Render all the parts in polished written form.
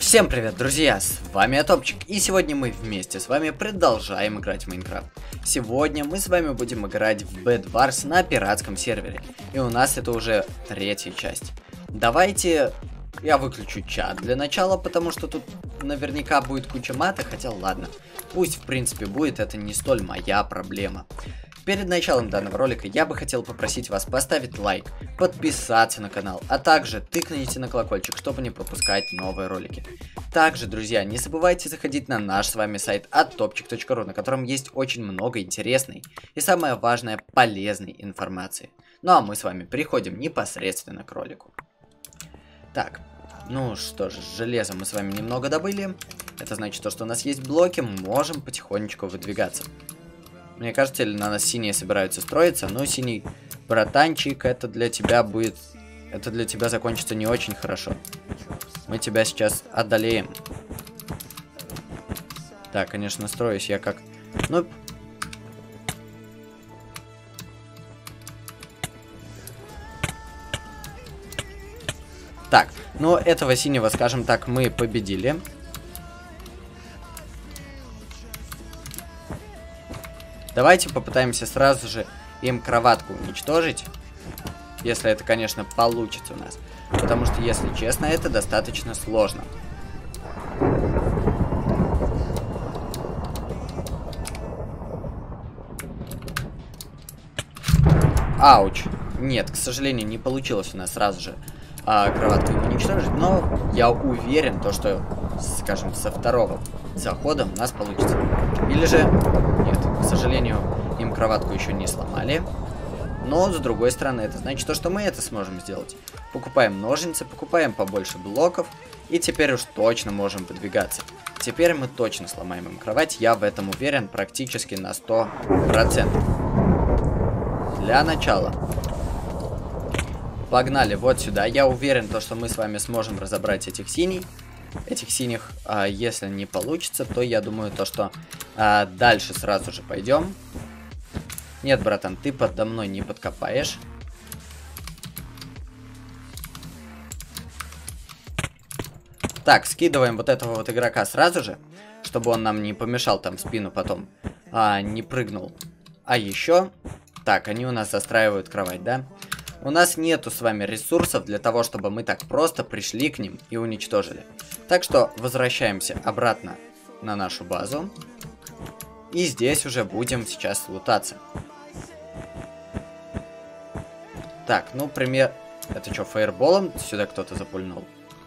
Всем привет, друзья, с вами Атопчик, и сегодня мы вместе с вами продолжаем играть в Майнкрафт. Сегодня мы с вами будем играть в Bed Wars на пиратском сервере, и у нас это уже третья часть. Давайте я выключу чат для начала, потому что тут наверняка будет куча мата, хотя ладно, пусть в принципе будет, это не столь моя проблема. Перед началом данного ролика я бы хотел попросить вас поставить лайк, подписаться на канал, а также тыкните на колокольчик, чтобы не пропускать новые ролики. Также, друзья, не забывайте заходить на наш с вами сайт atopchik.ru, на котором есть очень много интересной и, самое важное, полезной информации. Ну а мы с вами переходим непосредственно к ролику. Так, ну что же, железо мы с вами немного добыли. Это значит то, что у нас есть блоки, можем потихонечку выдвигаться. Мне кажется, или на нас синие собираются строиться, но синий братанчик, это для тебя будет... Это для тебя закончится не очень хорошо. Мы тебя сейчас одолеем. Так, конечно, строюсь я как... Ну... Так, ну этого синего, скажем так, мы победили. Давайте попытаемся сразу же им кроватку уничтожить. Если это, конечно, получится у нас. Потому что, если честно, это достаточно сложно. Ауч. Нет, к сожалению, не получилось у нас сразу же кроватку уничтожить. Но я уверен, то, что, скажем, со второго захода у нас получится. Или же... Нет, к сожалению, им кроватку еще не сломали. Но, с другой стороны, это значит, что мы это сможем сделать. Покупаем ножницы, покупаем побольше блоков. И теперь уж точно можем подвигаться. Теперь мы точно сломаем им кровать. Я в этом уверен практически на 100%. Для начала. Погнали вот сюда. Я уверен, что мы с вами сможем разобрать этих синих. Если не получится, то я думаю, что дальше сразу же пойдем. Нет, братан, ты подо мной не подкопаешь. Так, скидываем вот этого вот игрока сразу же, чтобы он нам не помешал там в спину потом, не прыгнул. А еще, так, они у нас застраивают кровать, да? У нас нету с вами ресурсов для того, чтобы мы так просто пришли к ним и уничтожили. Так что возвращаемся обратно на нашу базу. И здесь уже будем сейчас лутаться. Так, ну, пример... Это что, фаерболом сюда кто-то запульнул?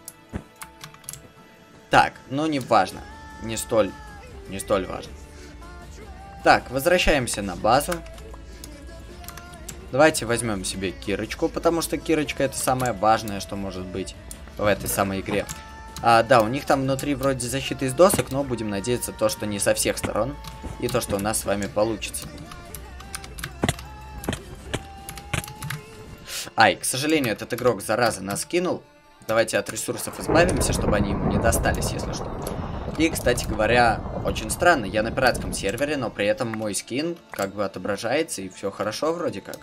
Так, ну, не важно. Не столь важно. Так, возвращаемся на базу. Давайте возьмем себе кирочку, потому что кирочка это самое важное, что может быть в этой самой игре. Да, у них там внутри вроде защита из досок, но будем надеяться что не со всех сторон. И что у нас с вами получится. Ай, к сожалению, этот игрок, зараза, нас кинул. Давайте от ресурсов избавимся, чтобы они ему не достались, если что. И, кстати говоря, очень странно, я на пиратском сервере, но при этом мой скин как бы отображается, и все хорошо вроде как.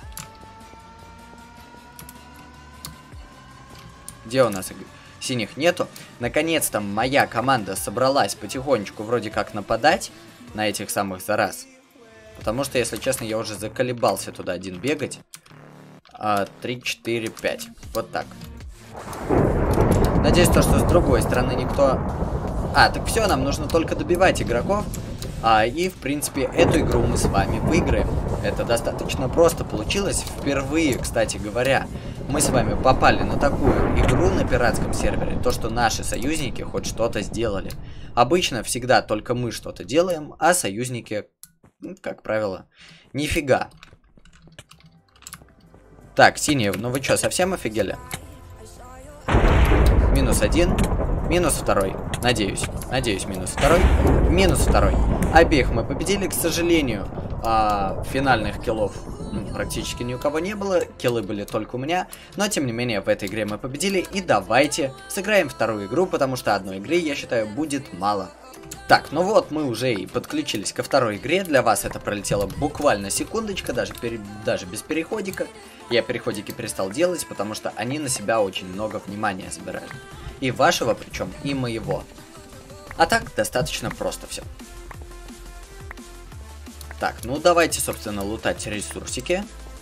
Где у нас синих нету? Наконец-то моя команда собралась потихонечку вроде как нападать на этих самых зараз. Потому что, если честно, я уже заколебался туда один бегать. 3, 4, 5. Вот так. Надеюсь, что с другой стороны никто... так все, нам нужно только добивать игроков. И, в принципе, эту игру мы с вами выиграем. Это достаточно просто получилось. Впервые, кстати говоря, мы с вами попали на такую игру на пиратском сервере. То, что наши союзники хоть что-то сделали. Обычно всегда только мы что-то делаем, а союзники, как правило, нифига. Так, синие, ну вы что, совсем офигели? Минус один. Минус второй. Надеюсь, минус второй. Минус второй. Обеих мы победили, к сожалению. Финальных киллов практически ни у кого не было, киллы были только у меня, но тем не менее в этой игре мы победили, и давайте сыграем вторую игру, потому что одной игры, я считаю, будет мало. Так, ну вот мы уже и подключились ко второй игре, для вас это пролетело буквально секундочка, даже без переходика. Я переходики перестал делать, потому что они на себя очень много внимания забирают. И вашего, причем, и моего. А так, достаточно просто все. Так, ну давайте, собственно, лутать ресурсики.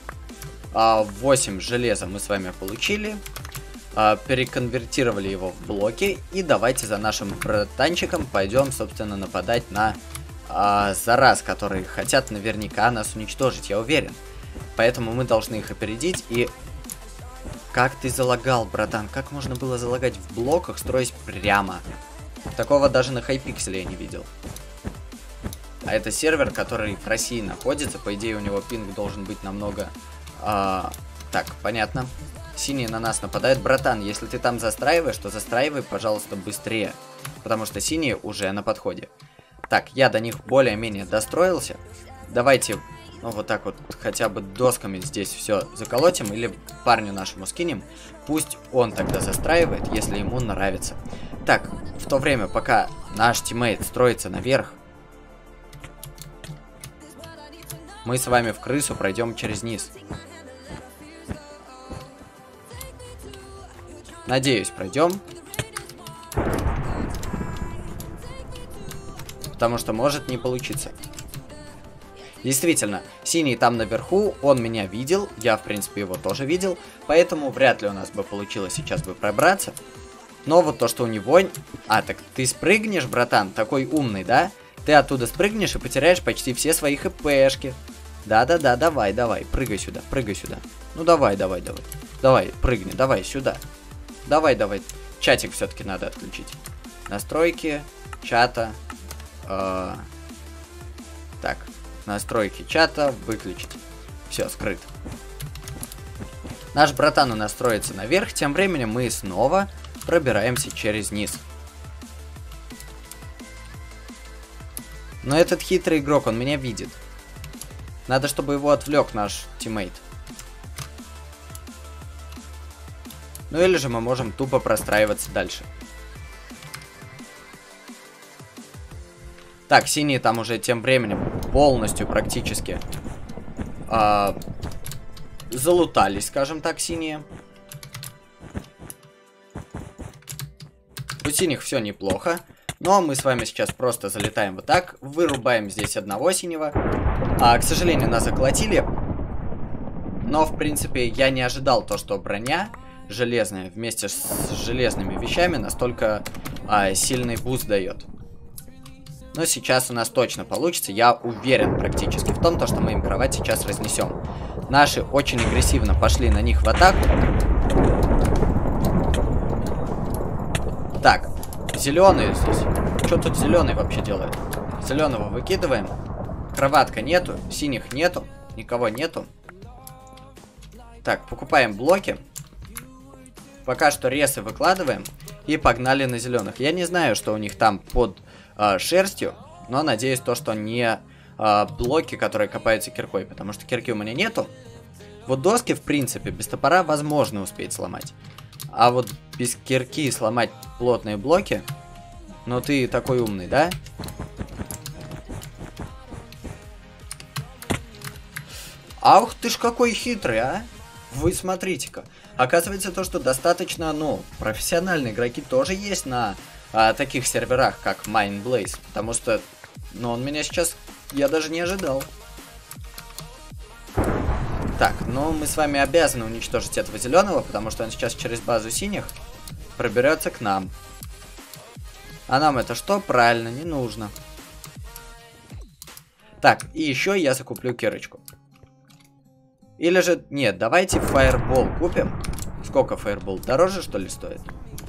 8 железа мы с вами получили. Переконвертировали его в блоки. И давайте за нашим братанчиком пойдем, собственно, нападать на зараз, которые хотят наверняка нас уничтожить, я уверен. Поэтому мы должны их опередить. И как ты залагал, братан? Как можно было залагать в блоках, строясь прямо? Такого даже на хайпикселе я не видел. А это сервер, который в России находится. По идее, у него пинг должен быть намного... Так, понятно. Синие на нас нападают. Братан, если ты там застраиваешь, то застраивай, пожалуйста, быстрее. Потому что синие уже на подходе. Так, я до них более-менее достроился. Давайте, ну, вот так вот, хотя бы досками здесь все заколотим. Или парню нашему скинем. Пусть он тогда застраивает, если ему нравится. Так, в то время, пока наш тиммейт строится наверх, мы с вами в крысу пройдем через низ. Надеюсь, пройдем. Потому что может не получиться. Действительно, синий там наверху, он меня видел. Я, в принципе, его тоже видел. Поэтому вряд ли у нас бы получилось сейчас бы пробраться. Но вот то, что у него... так ты спрыгнешь, братан, такой умный, да? Ты оттуда спрыгнешь и потеряешь почти все свои хпшки. Да-да-да, давай, прыгай сюда. Ну давай. Давай, прыгни, давай сюда. Давай. Чатик все-таки надо отключить. Настройки чата. Так, настройки чата выключить. Все, скрыт. Наш братан у нас строится наверх. Тем временем мы снова пробираемся через низ. Но этот хитрый игрок, он меня видит. Надо, чтобы его отвлек наш тиммейт. Ну или же мы можем тупо простраиваться дальше. Так, синие там уже тем временем полностью практически залутались, скажем так, синие. У синих все неплохо. Но мы с вами сейчас просто залетаем вот так. Вырубаем здесь одного синего. К сожалению, нас заколотили. Но, в принципе, я не ожидал то, что броня железная вместе с железными вещами настолько сильный буст дает. Но сейчас у нас точно получится. Я уверен практически в том, что мы им кровать сейчас разнесем. Наши очень агрессивно пошли на них в атаку. Так, зеленый здесь. Что тут зеленый вообще делает? Зеленого выкидываем. Кроватка нету, синих нету, никого нету. Так, покупаем блоки. Пока что ресы выкладываем. И погнали на зеленых. Я не знаю, что у них там под шерстью. Но надеюсь, то, что не блоки, которые копаются киркой. Потому что кирки у меня нету. Вот доски, в принципе, без топора возможно успеть сломать. А вот без кирки сломать плотные блоки... Ну ты такой умный, да? Ах ты ж какой хитрый, а? Вы смотрите-ка. Оказывается, то, что достаточно, ну, профессиональные игроки тоже есть на таких серверах, как Mindblaze. Потому что, ну, он меня сейчас, я даже не ожидал. Так, ну, мы с вами обязаны уничтожить этого зеленого, потому что он сейчас через базу синих проберется к нам. А нам это что? Правильно, не нужно. Так, и еще я закуплю кирочку. Или же... Нет, давайте фаербол купим. Сколько фаербол? Дороже, что ли, стоит?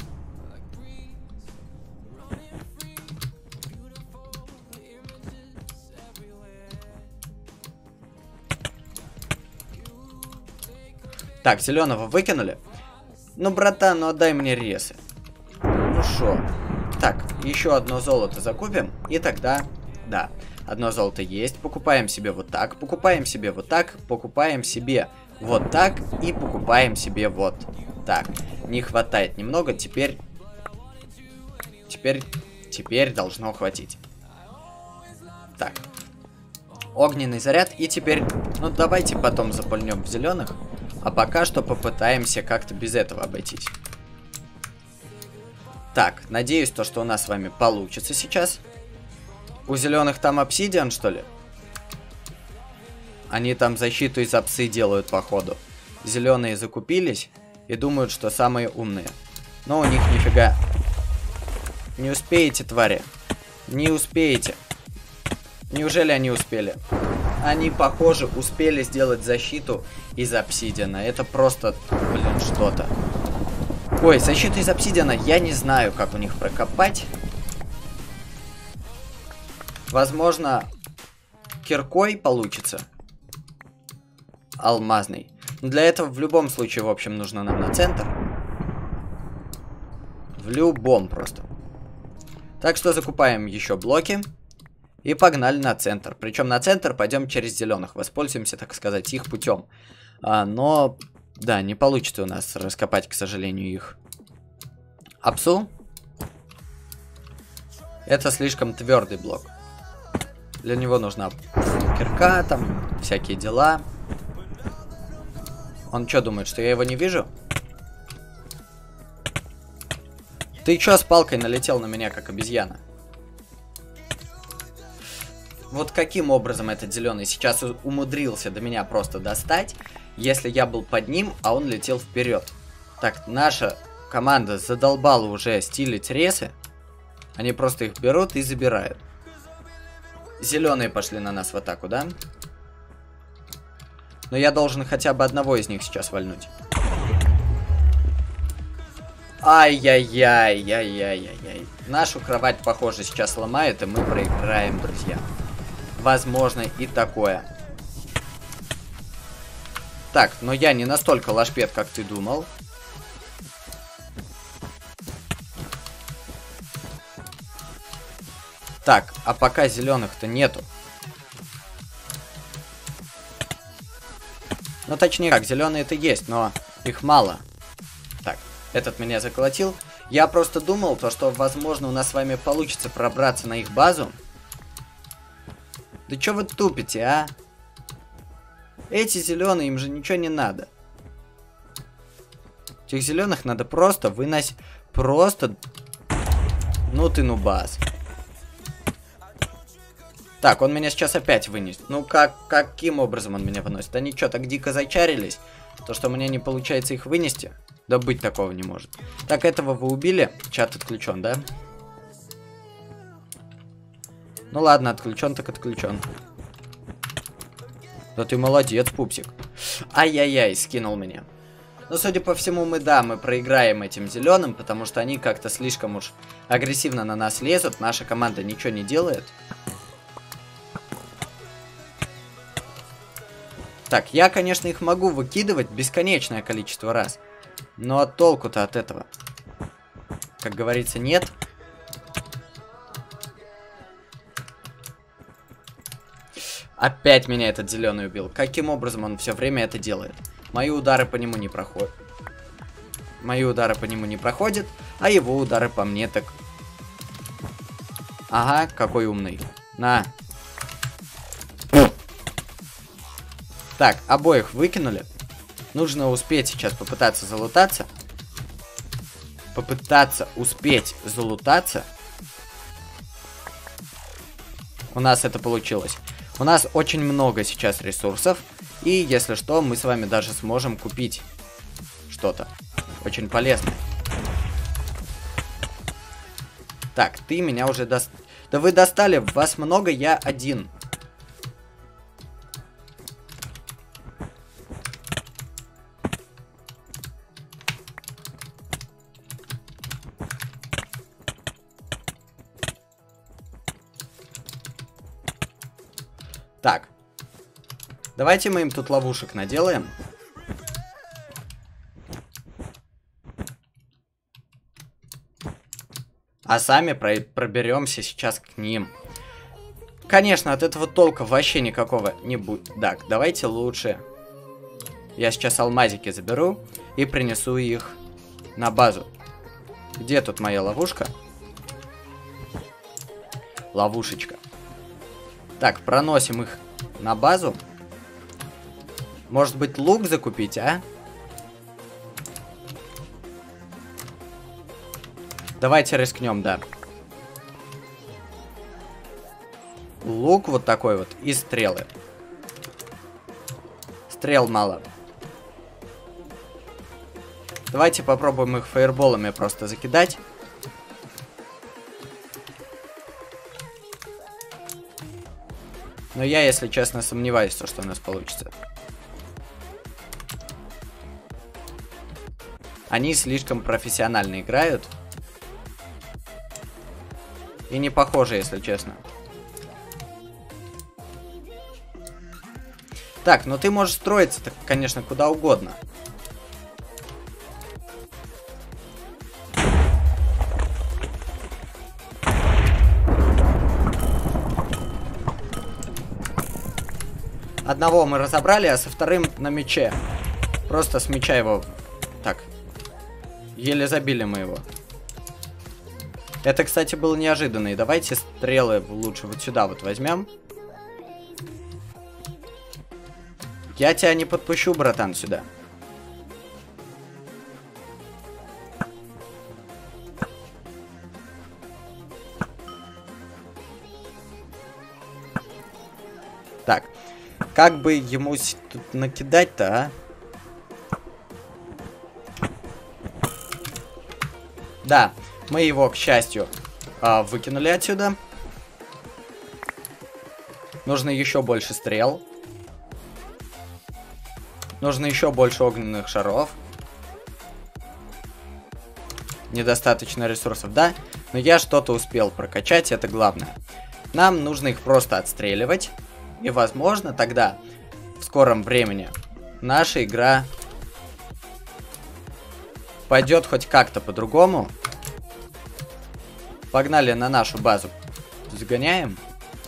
Так, зеленого выкинули. Ну, братан, ну отдай мне ресы. Ну шо? Так, еще одно золото закупим. И тогда... Да. Одно золото есть. Покупаем себе вот так. Покупаем себе вот так. Покупаем себе вот так. И покупаем себе вот так. Не хватает немного. Теперь должно хватить. Так. Огненный заряд. И теперь... Ну, давайте потом запульнем в зеленых. А пока что попытаемся как-то без этого обойтись. Так, надеюсь, то, что у нас с вами получится сейчас. У зеленых там обсидиан, что ли? Они там защиту из апсы делают, походу. Зеленые закупились и думают, что самые умные. Но у них нифига. Не успеете, твари. Не успеете. Неужели они успели? Они, похоже, успели сделать защиту из обсидиана. Это просто, блин, что-то. Ой, защиту из обсидиана я не знаю, как у них прокопать. Возможно, киркой получится. Алмазный. Но для этого в любом случае, в общем, нужно нам на центр. В любом просто. Так что закупаем еще блоки. И погнали на центр. Причем на центр пойдем через зеленых. Воспользуемся, так сказать, их путем. Но, да, не получится у нас раскопать, к сожалению, их апсу. Это слишком твердый блок. Для него нужна кирка, там, всякие дела. Он что думает, что я его не вижу? Ты чё с палкой налетел на меня, как обезьяна? Вот каким образом этот зеленый сейчас умудрился до меня просто достать, если я был под ним, а он летел вперед. Так, наша команда задолбала уже стилить ресы. Они просто их берут и забирают. Зеленые пошли на нас в атаку, да? Но я должен хотя бы одного из них сейчас вальнуть. Ай-яй-яй-яй-яй-яй-яй. Нашу кровать, похоже, сейчас ломает, и мы проиграем, друзья. Возможно и такое. Так, но я не настолько лошпед, как ты думал. Так, а пока зеленых-то нету. Ну, точнее как, зеленые-то есть, но их мало. Так, этот меня заколотил. Я просто думал, то, что, возможно, у нас с вами получится пробраться на их базу. Да чё вы тупите, а? Эти зеленые, им же ничего не надо. Этих зеленых надо просто выносить. Просто... Ну ты нубас. Так, он меня сейчас опять вынесет. Ну каким образом он меня выносит? Они что, так дико зачарились? То, что у меня не получается их вынести? Да быть такого не может. Так, этого вы убили. Чат отключен, да? Ну ладно, отключен так отключен. Да ты молодец, пупсик. Ай-яй-яй, скинул меня. Но судя по всему, мы проиграем этим зеленым, потому что они как-то слишком уж агрессивно на нас лезут. Наша команда ничего не делает. Так, я, конечно, их могу выкидывать бесконечное количество раз. Но толку-то от этого, как говорится, нет. Опять меня этот зеленый убил. Каким образом он все время это делает? Мои удары по нему не проходят. Мои удары по нему не проходят, а его удары по мне так... Ага, какой умный. На. Так, обоих выкинули. Нужно успеть сейчас попытаться залутаться. Попытаться успеть залутаться. У нас это получилось. У нас очень много сейчас ресурсов. И, если что, мы с вами даже сможем купить что-то очень полезное. Так, ты меня уже Да вы достали, вас много, я один. Так. Давайте мы им тут ловушек наделаем. А сами проберемся сейчас к ним. Конечно, от этого толка вообще никакого не будет. Так, давайте лучше. Я сейчас алмазики заберу и принесу их на базу. Где тут моя ловушка? Ловушечка. Так, проносим их на базу. Может быть, лук закупить, а? Давайте рискнем, да. Лук вот такой вот и стрелы. Стрел мало. Давайте попробуем их фаерболами просто закидать. Но я, если честно, сомневаюсь, что у нас получится. Они слишком профессионально играют. И не похожи, если честно. Так, ну ты можешь строиться-то, конечно, куда угодно. Одного мы разобрали, а со вторым на мече. Просто с меча его... Так. Еле забили мы его. Это, кстати, было неожиданно. И давайте стрелы лучше вот сюда вот возьмем. Я тебя не подпущу, братан, сюда. Так. Как бы ему тут накидать-то, а? Да, мы его, к счастью, выкинули отсюда. Нужно еще больше стрел. Нужно еще больше огненных шаров. Недостаточно ресурсов, да? Но я что-то успел прокачать, это главное. Нам нужно их просто отстреливать. И, возможно, тогда, в скором времени, наша игра пойдет хоть как-то по-другому. Погнали на нашу базу. Загоняем.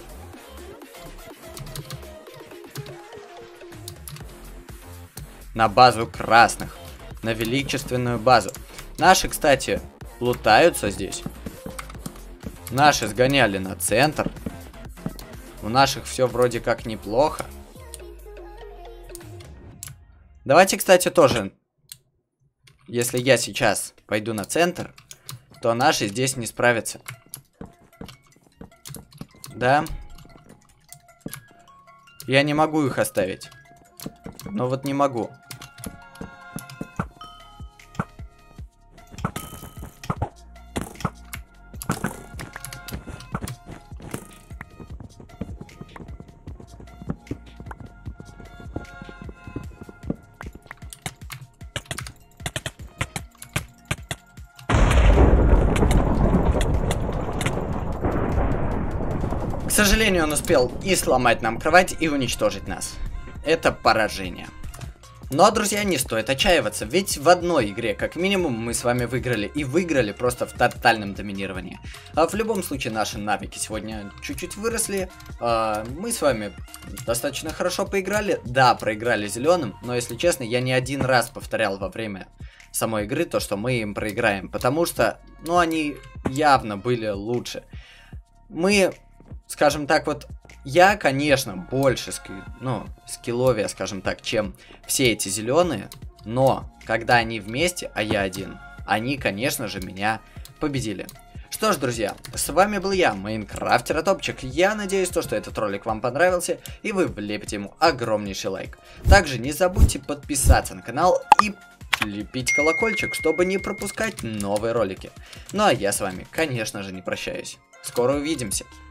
На базу красных. На величественную базу. Наши, кстати, лутаются здесь. Наши сгоняли на центр. У наших все вроде как неплохо. Давайте, кстати, тоже. Если я сейчас пойду на центр, то наши здесь не справятся. Да. Я не могу их оставить. Но вот не могу. К сожалению, он успел и сломать нам кровать, и уничтожить нас. Это поражение. Но, друзья, не стоит отчаиваться, ведь в одной игре, как минимум, мы с вами выиграли. И выиграли просто в тотальном доминировании. А в любом случае, наши навыки сегодня чуть-чуть выросли. Мы с вами достаточно хорошо поиграли. Да, проиграли зеленым, но, если честно, я не один раз повторял во время самой игры то, что мы им проиграем. Потому что, ну, они явно были лучше. Мы... Скажем так, вот я, конечно, больше скилловее, скажем так, чем все эти зеленые, но когда они вместе, а я один, они, конечно же, меня победили. Что ж, друзья, с вами был я, Майнкрафтер Топчик. Я надеюсь, что этот ролик вам понравился, и вы влепите ему огромнейший лайк. Также не забудьте подписаться на канал и лепить колокольчик, чтобы не пропускать новые ролики. Ну а я с вами, конечно же, не прощаюсь. Скоро увидимся.